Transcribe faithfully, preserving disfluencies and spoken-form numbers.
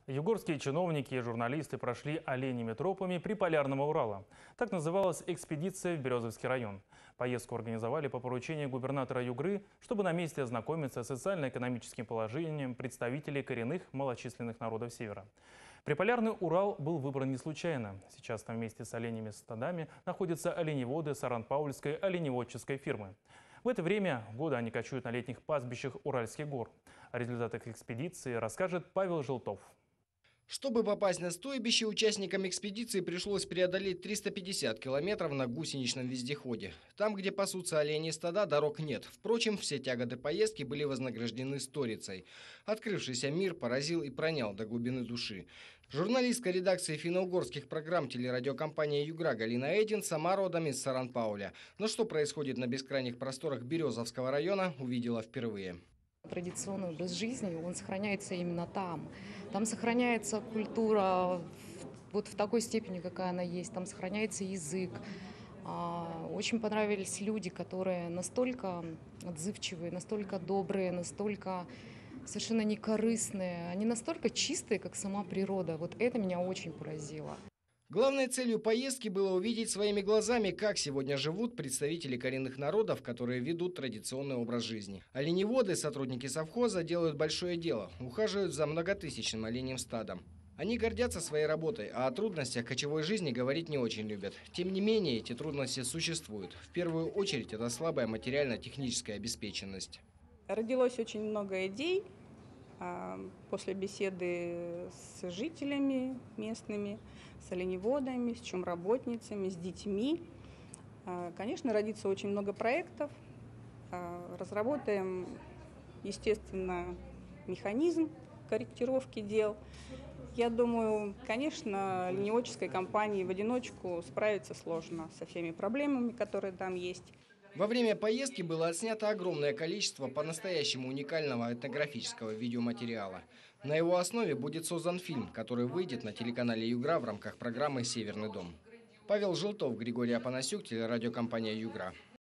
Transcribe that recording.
Югорские чиновники и журналисты прошли оленями тропами Приполярного Урала. Так называлась экспедиция в Березовский район. Поездку организовали по поручению губернатора Югры, чтобы на месте ознакомиться с социально-экономическим положением представителей коренных малочисленных народов Севера. Приполярный Урал был выбран не случайно. Сейчас там вместе с оленями стадами находятся оленеводы Саран-Паульской оленеводческой фирмы. В это время года они кочуют на летних пастбищах Уральских гор. О результатах экспедиции расскажет Павел Желтов. Чтобы попасть на стойбище, участникам экспедиции пришлось преодолеть триста пятьдесят километров на гусеничном вездеходе. Там, где пасутся олени стада, дорог нет. Впрочем, все тяготы поездки были вознаграждены сторицей. Открывшийся мир поразил и пронял до глубины души. Журналистка редакции финно-угорских программ телерадиокомпании «Югра» Галина Эдин сама родом из Саран-Пауля. Но что происходит на бескрайних просторах Березовского района, увидела впервые. Традиционный образ жизни, он сохраняется именно там. Там сохраняется культура вот в такой степени, какая она есть. Там сохраняется язык. Очень понравились люди, которые настолько отзывчивые, настолько добрые, настолько совершенно некорыстные. Они настолько чистые, как сама природа. Вот это меня очень поразило. Главной целью поездки было увидеть своими глазами, как сегодня живут представители коренных народов, которые ведут традиционный образ жизни. Оленеводы, сотрудники совхоза, делают большое дело, ухаживают за многотысячным оленьим стадом. Они гордятся своей работой, а о трудностях кочевой жизни говорить не очень любят. Тем не менее, эти трудности существуют. В первую очередь, это слабая материально-техническая обеспеченность. Родилось очень много идей после беседы с жителями местными, с оленеводами, с чумработницами, с детьми. Конечно, родится очень много проектов. Разработаем, естественно, механизм корректировки дел. Я думаю, конечно, оленеводческой компании в одиночку справиться сложно со всеми проблемами, которые там есть. Во время поездки было отснято огромное количество по-настоящему уникального этнографического видеоматериала. На его основе будет создан фильм, который выйдет на телеканале «Югра» в рамках программы «Северный дом». Павел Желтов, Григорий Апанасюк, телерадиокомпания «Югра».